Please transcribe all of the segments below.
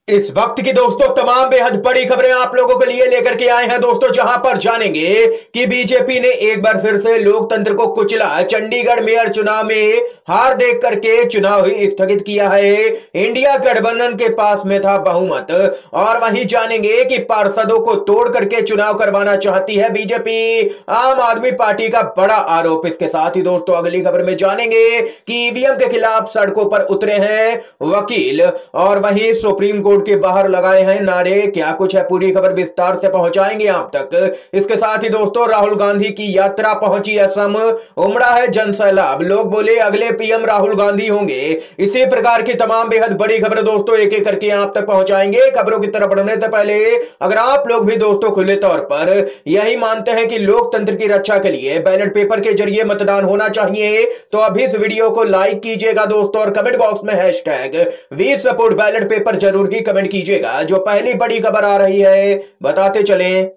इस वक्त की दोस्तों तमाम बेहद बड़ी खबरें आप लोगों के लिए लेकर के आए हैं दोस्तों, जहां पर जानेंगे कि बीजेपी ने एक बार फिर से लोकतंत्र को कुचला। चंडीगढ़ मेयर चुनाव में हार देख करके चुनाव ही स्थगित किया है। इंडिया गठबंधन के पास में था बहुमत। और वहीं जानेंगे कि पार्षदों को तोड़ करके चुनाव करवाना चाहती है बीजेपी। आम आदमी पार्टी का बड़ा आरोप। इसके साथ ही दोस्तों अगली खबर में जानेंगे कि ईवीएम के खिलाफ सड़कों पर उतरे हैं वकील, और वहीं सुप्रीम कोर्ट के बाहर लगाए हैं नारे। क्या कुछ है पूरी खबर विस्तार से पहुंचाएंगे आप तक। इसके साथ ही दोस्तों राहुल गांधी की यात्रा पहुंची असम, उमड़ा है जनसैलाब। लोग बोले अगले पीएम राहुल गांधी होंगे। इसी प्रकार की तमाम बेहद बड़ी खबर दोस्तों एक एक करके आप तक पहुंचाएंगे। खबरों की तरफ बढ़ने से पहले अगर आप लोग भी दोस्तों खुले तौर पर यही मानते हैं कि लोकतंत्र की रक्षा के लिए बैलेट पेपर के जरिए मतदान होना चाहिए, तो अभी इस वीडियो को लाइक कीजिएगा दोस्तों, और कमेंट बॉक्स में hashtag we support ballot paper जरूर ही कमेंट कीजिएगा। जो पहली बड़ी खबर आ रही है बताते चलें।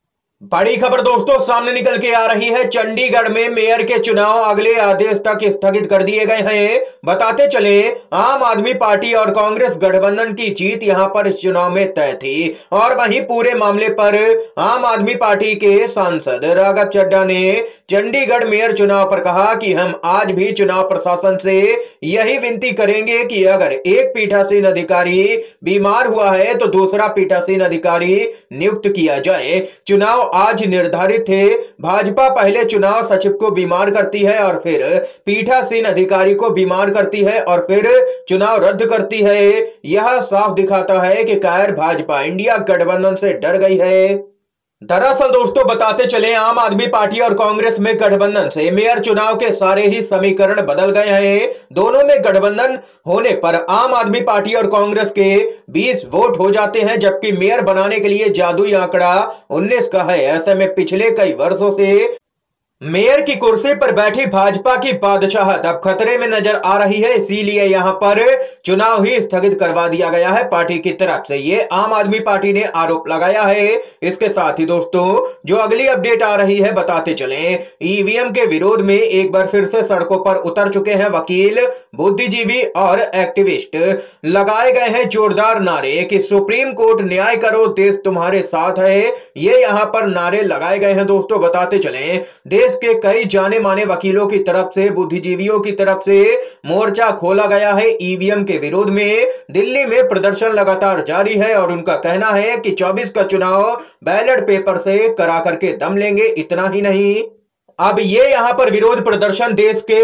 बड़ी खबर दोस्तों सामने निकल के आ रही है। चंडीगढ़ में मेयर के चुनाव अगले आदेश तक स्थगित कर दिए गए हैं। बताते चले आम आदमी पार्टी और कांग्रेस गठबंधन की जीत यहां पर इस चुनाव में तय थी। और वहीं पूरे मामले पर आम आदमी पार्टी के सांसद राघव चड्ढा ने चंडीगढ़ मेयर चुनाव पर कहा कि हम आज भी चुनाव प्रशासन से यही विनती करेंगे कि अगर एक पीठासीन अधिकारी बीमार हुआ है तो दूसरा पीठासीन अधिकारी नियुक्त किया जाए। चुनाव आज निर्धारित थे। भाजपा पहले चुनाव सचिव को बीमार करती है और फिर पीठासीन अधिकारी को बीमार करती है और फिर चुनाव रद्द करती है। यह साफ दिखाता है कि कायर भाजपा इंडिया गठबंधन से डर गई है। दरअसल दोस्तों बताते चले आम आदमी पार्टी और कांग्रेस में गठबंधन से मेयर चुनाव के सारे ही समीकरण बदल गए हैं। दोनों में गठबंधन होने पर आम आदमी पार्टी और कांग्रेस के 20 वोट हो जाते हैं, जबकि मेयर बनाने के लिए जादुई आंकड़ा 19 का है। ऐसे में पिछले कई वर्षों से मेयर की कुर्सी पर बैठी भाजपा की बादशाहत अब खतरे में नजर आ रही है। इसीलिए यहां पर चुनाव ही स्थगित करवा दिया गया है पार्टी की तरफ से। ये आम आदमी पार्टी ने आरोप लगाया है। इसके साथ ही दोस्तों जो अगली अपडेट आ रही है बताते चलें। ईवीएम के विरोध में एक बार फिर से सड़कों पर उतर चुके हैं वकील, बुद्धिजीवी और एक्टिविस्ट। लगाए गए हैं जोरदार नारे कि सुप्रीम कोर्ट न्याय करो, देश तुम्हारे साथ है। ये यहां पर नारे लगाए गए हैं दोस्तों। बताते चलें देश के कई जाने माने वकीलों की तरफ से, बुद्धिजीवियों की तरफ से मोर्चा खोला गया है ईवीएम के विरोध में। दिल्ली में प्रदर्शन लगातार जारी है और उनका कहना है कि 24 का चुनाव बैलेट पेपर से करा करके दम लेंगे। इतना ही नहीं, अब ये यहां पर विरोध प्रदर्शन देश के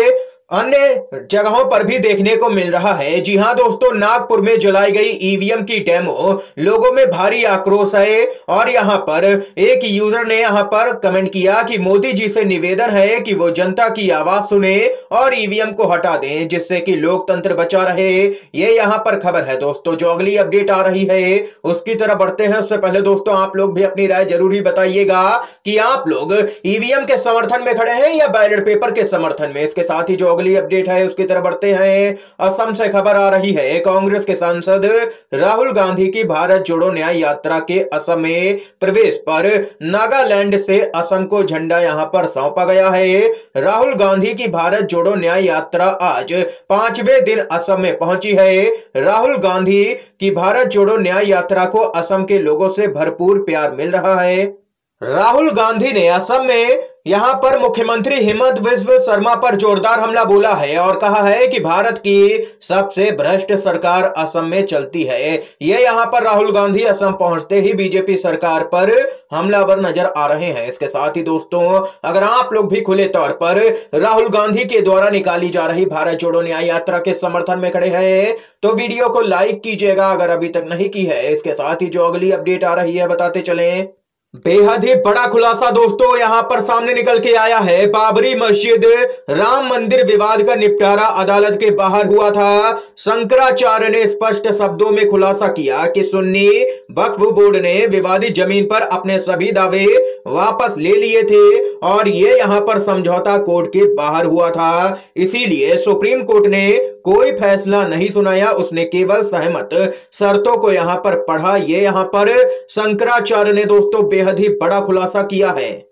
अन्य जगहों पर भी देखने को मिल रहा है। जी हां दोस्तों, नागपुर में जलाई गई ईवीएम की डेमो, लोगों में भारी आक्रोश है। और यहां पर एक यूजर ने यहां पर कमेंट किया कि मोदी जी से निवेदन है कि वो जनता की आवाज सुने और ईवीएम को हटा दें, जिससे कि लोकतंत्र बचा रहे। ये यहां पर खबर है दोस्तों। जो अगली अपडेट आ रही है उसकी तरफ बढ़ते हैं। उससे पहले दोस्तों आप लोग भी अपनी राय जरूर ही बताइएगा कि आप लोग ईवीएम के समर्थन में खड़े हैं या बैलेट पेपर के समर्थन में। इसके साथ ही जो अगली अपडेट है उसकी तरफ बढ़ते हैं। असम से खबर आ रही है। कांग्रेस के सांसद राहुल गांधी की भारत जोड़ो न्याय यात्रा के असम में प्रवेश पर नागालैंड से असम को झंडा यहां पर सौंपा गया है। राहुल गांधी की भारत जोड़ो न्याय यात्रा आज 5वें दिन असम में पहुंची है। राहुल गांधी की भारत जोड़ो न्याय यात्रा को असम के लोगों से भरपूर प्यार मिल रहा है। राहुल गांधी ने असम में यहां पर मुख्यमंत्री हेमंत बिस्व शर्मा पर जोरदार हमला बोला है और कहा है कि भारत की सबसे भ्रष्ट सरकार असम में चलती है। ये यहां पर राहुल गांधी असम पहुंचते ही बीजेपी सरकार पर हमलावर नजर आ रहे हैं। इसके साथ ही दोस्तों अगर आप लोग भी खुले तौर पर राहुल गांधी के द्वारा निकाली जा रही भारत जोड़ो न्याय यात्रा के समर्थन में खड़े हैं तो वीडियो को लाइक कीजिएगा अगर अभी तक नहीं की है। इसके साथ ही जो अगली अपडेट आ रही है बताते चलें। बेहद ही बड़ा खुलासा दोस्तों यहां पर सामने निकल के आया है। बाबरी मस्जिद राम मंदिर विवाद का निपटारा अदालत के बाहर हुआ था। शंकराचार्य ने स्पष्ट शब्दों में खुलासा किया कि सुन्नी वक्फ बोर्ड ने विवादित जमीन पर अपने सभी दावे वापस ले लिए थे और ये यहां पर समझौता कोर्ट के बाहर हुआ था। इसीलिए सुप्रीम कोर्ट ने कोई फैसला नहीं सुनाया, उसने केवल सहमत शर्तों को यहां पर पढ़ा। ये यहां पर शंकराचार्य ने दोस्तों बेहद ही बड़ा खुलासा किया है।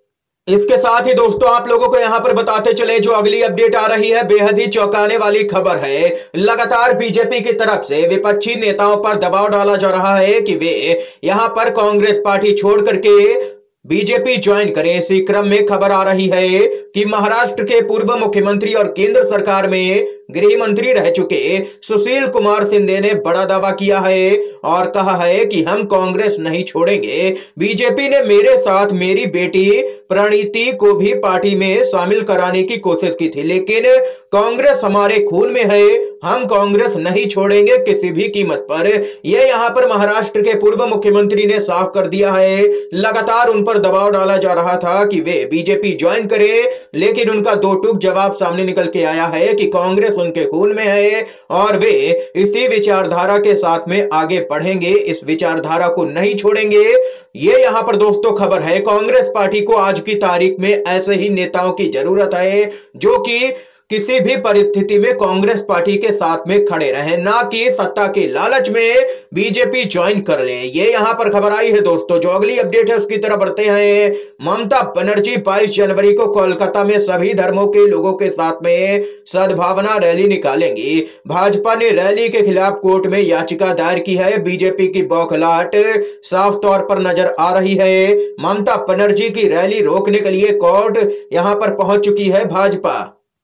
इसके साथ ही दोस्तों आप लोगों को यहां पर बताते चले, जो अगली अपडेट आ रही है बेहद ही चौंकाने वाली खबर है। लगातार बीजेपी की तरफ से विपक्षी नेताओं पर दबाव डाला जा रहा है कि वे यहां पर कांग्रेस पार्टी छोड़ करके बीजेपी ज्वाइन करें। इसी क्रम में खबर आ रही है कि महाराष्ट्र के पूर्व मुख्यमंत्री और केंद्र सरकार में गृह मंत्री रह चुके सुशील कुमार शिंदे ने बड़ा दावा किया है और कहा है कि हम कांग्रेस नहीं छोड़ेंगे। बीजेपी ने मेरे साथ मेरी बेटी प्रणीति को भी पार्टी में शामिल कराने की कोशिश की थी, लेकिन कांग्रेस हमारे खून में है, हम कांग्रेस नहीं छोड़ेंगे किसी भी कीमत पर। यह यहां पर महाराष्ट्र के पूर्व मुख्यमंत्री ने साफ कर दिया है। लगातार उन पर दबाव डाला जा रहा था कि वे बीजेपी ज्वाइन करें, लेकिन उनका दो टूक जवाब सामने निकल के आया है कि कांग्रेस उनके खून में है और वे इसी विचारधारा के साथ में आगे बढ़ेंगे, इस विचारधारा को नहीं छोड़ेंगे। ये यहां पर दोस्तों खबर है। कांग्रेस पार्टी को आज की तारीख में ऐसे ही नेताओं की जरूरत है जो कि किसी भी परिस्थिति में कांग्रेस पार्टी के साथ में खड़े रहें, ना कि सत्ता के लालच में बीजेपी ज्वाइन कर लें। ये यहां पर खबर आई है दोस्तों। जो अगली अपडेट है उसकी तरफ बढ़ते हैं। ममता बनर्जी 22 जनवरी को कोलकाता में सभी धर्मों के लोगों के साथ में सद्भावना रैली निकालेंगी। भाजपा ने रैली के खिलाफ कोर्ट में याचिका दायर की है। बीजेपी की बौखलाहट साफ तौर पर नजर आ रही है। ममता बनर्जी की रैली रोकने के लिए कोर्ट यहां पर पहुंच चुकी है भाजपा।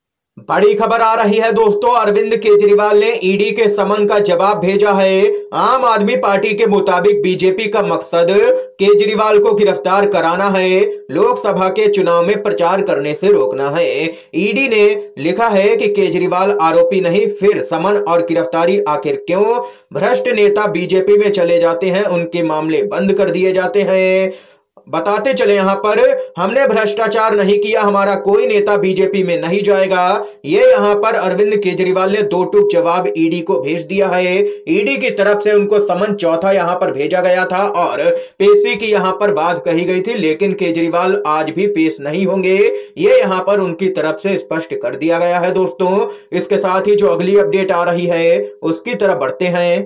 बड़ी खबर आ रही है दोस्तों। अरविंद केजरीवाल ने ईडी के समन का जवाब भेजा है। आम आदमी पार्टी के मुताबिक बीजेपी का मकसद केजरीवाल को गिरफ्तार कराना है, लोकसभा के चुनाव में प्रचार करने से रोकना है। ईडी ने लिखा है कि केजरीवाल आरोपी नहीं, फिर समन और गिरफ्तारी आखिर क्यों? भ्रष्ट नेता बीजेपी में चले जाते हैं, उनके मामले बंद कर दिए जाते हैं। बताते चले यहां पर, हमने भ्रष्टाचार नहीं किया, हमारा कोई नेता बीजेपी में नहीं जाएगा। ये यहां पर अरविंद केजरीवाल ने दो टूक जवाब ईडी को भेज दिया है। ईडी की तरफ से उनको समन चौथा यहां पर भेजा गया था और पेशी की यहां पर बात कही गई थी, लेकिन केजरीवाल आज भी पेश नहीं होंगे। ये यहां पर उनकी तरफ से स्पष्ट कर दिया गया है दोस्तों। इसके साथ ही जो अगली अपडेट आ रही है उसकी तरफ बढ़ते हैं।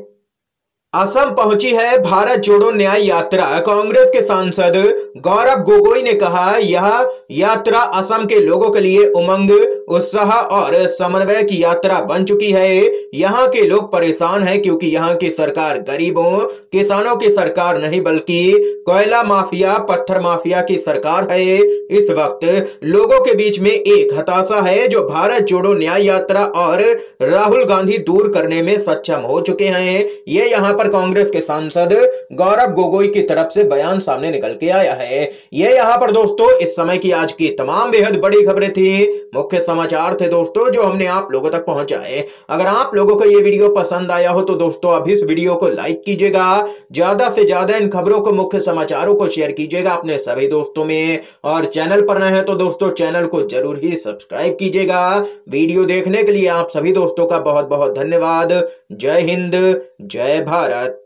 असम पहुंची है भारत जोड़ो न्याय यात्रा। कांग्रेस के सांसद गौरव गोगोई ने कहा, यह यात्रा असम के लोगों के लिए उमंग, उत्साह और समन्वय की यात्रा बन चुकी है। यहां के लोग परेशान हैं क्योंकि यहां की सरकार गरीबों किसानों की सरकार नहीं बल्कि कोयला माफिया पत्थर माफिया की सरकार है। इस वक्त लोगों के बीच में एक हताशा है जो भारत जोड़ो न्याय यात्रा और राहुल गांधी दूर करने में सक्षम हो चुके हैं। ये यहां पर कांग्रेस के सांसद गौरव गोगोई की तरफ से बयान सामने निकल के आया है। ये यहां पर दोस्तों इस समय की आज की तमाम बेहद बड़ी खबरें थी, मुख्य समाचार थे दोस्तों जो हमने आप लोगों तक पहुंचाए। अगर आप लोगों को ये वीडियो पसंद आया हो तो दोस्तों अभी इस वीडियो को लाइक कीजिएगा, ज्यादा से ज्यादा इन खबरों को मुख्य समाचारों को शेयर कीजिएगा अपने सभी दोस्तों में, और चैनल पर नए हैं तो दोस्तों चैनल को जरूर ही सब्सक्राइब कीजिएगा। वीडियो देखने के लिए आप सभी दोस्तों का बहुत बहुत धन्यवाद। जय हिंद, जय भारत।